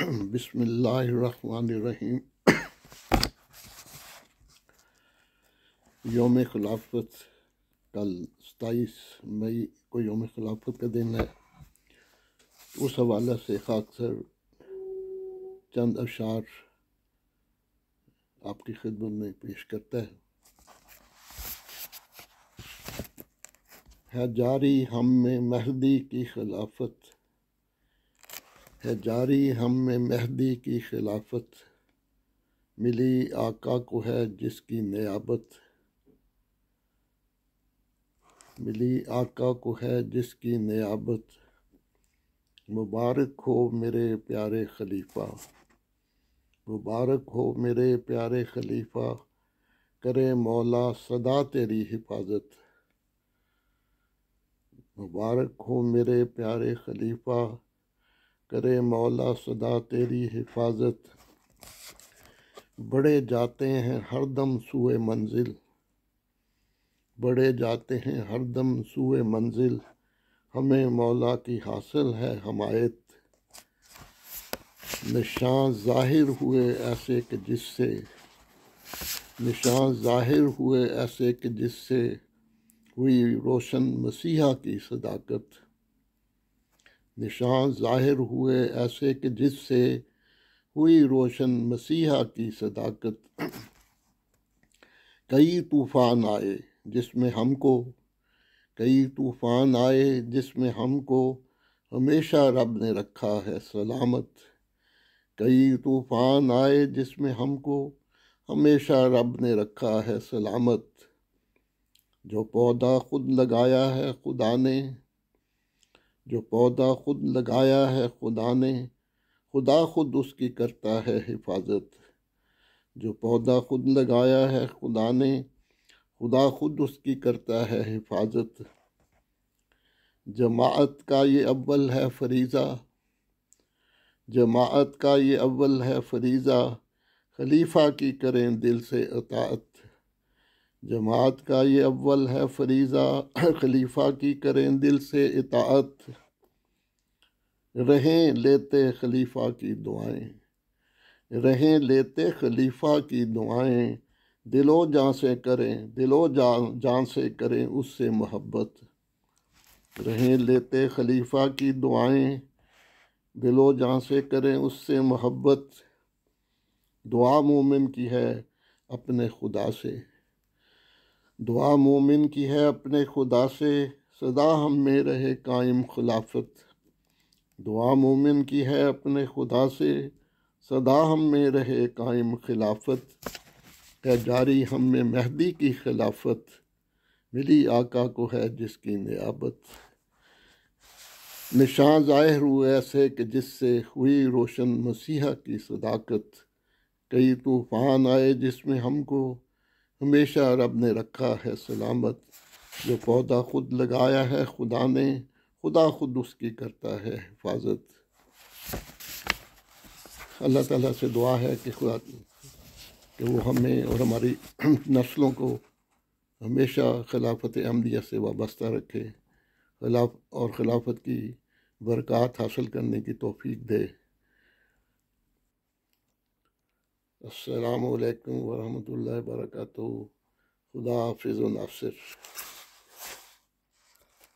بسم اللہ الرحمن الرحیم۔ یوم خلافت کل 27 مئی کو یوم خلافت کا دن ہے۔ اس حوالہ سے خاکسر چند اشعار آپ کی خدمت میں پیش کرتا ہے جاری ہم میں مہدی کی خلافت، ہے جاری ہم میں مہدی کی خلافت، ملی آقا کو ہے جس کی نیابت، ملی آقا کو ہے جس کی نیابت، مبارک ہو میرے پیارے خلیفہ، مبارک ہو میرے پیارے خلیفہ، کرے مولا سدا تیری حفاظت، مبارک ہو میرے پیارے خلیفہ، کرے مولا سدا تیری حفاظت، بڑھے جاتے ہیں ہر دم سوئے منزل، بڑھے جاتے ہیں ہر دم سوئے منزل، ہمیں مولا کی حاصل ہے حمایت، نشان ظاہر ہوئے ایسے کہ جس سے، نشان ظاہر ہوئے ایسے کہ جس سے ہوئی روشن مسیحا کی صداقت، نشان ظاہر ہوئے ایسے کہ جس سے ہوئی روشن مسیحا کی صداقت، کئی طوفان آئے جس میں ہم کو، کئی طوفان آئے جس میں ہم کو ہمیشہ رب نے رکھا ہے سلامت، کئی طوفان آئے جس میں ہم کو ہمیشہ رب نے رکھا ہے سلامت، جو پودا خود لگایا ہے خدا نے، جو پودا خود لگایا ہے خدا نے، خدا خود اس کی کرتا ہے حفاظت، جو پودا خود لگایا ہے خدا نے، خدا خود اس کی کرتا ہے حفاظت، جماعت کا یہ اول ہے فریضہ، جماعت کا یہ اول ہے فریضہ، خلیفہ کی کریں دل سے اطاعت، جماعت کا یہ اول ہے فریضہ، خلیفہ کی کریں دل سے اطاعت، رہیں لیتے خلیفہ کی دعائیں، رہیں لیتے خلیفہ کی دعائیں، دل و جان سے کریں، دل و جان سے کریں اس سے محبت، رہیں لیتے خلیفہ کی دعائیں، دل و جان سے کریں اس سے محبت، دعا مومن کی ہے اپنے خدا سے، دعا مومن کی ہے اپنے خدا سے، سدا ہم میں رہے قائم خلافت، دعا مومن کی ہے اپنے خدا سے، سدا ہم میں رہے قائم خلافت، ہے جاری ہم میں مہدی کی خلافت، ملی آقا کو ہے جس کی نیابت، نشان ظاہر ہوئے ایسے کہ جس سے ہوئی روشن مسیحا کی صداقت، کئی طوفان آئے جس میں ہم کو ہمیشہ رب نے رکھا ہے سلامت، جو پودا خود لگایا ہے خدا نے، خدا خود اس کی کرتا ہے حفاظت۔ اللہ تعالیٰ سے دعا ہے کہ خدا کہ وہ ہمیں اور ہماری نسلوں کو ہمیشہ خلافت احمدیہ سے وابستہ رکھے، اور خلافت کی برکات حاصل کرنے کی توفیق دے۔ السلام علیکم ورحمۃ اللہ وبرکاتہ۔ خدا حافظ و ناصر۔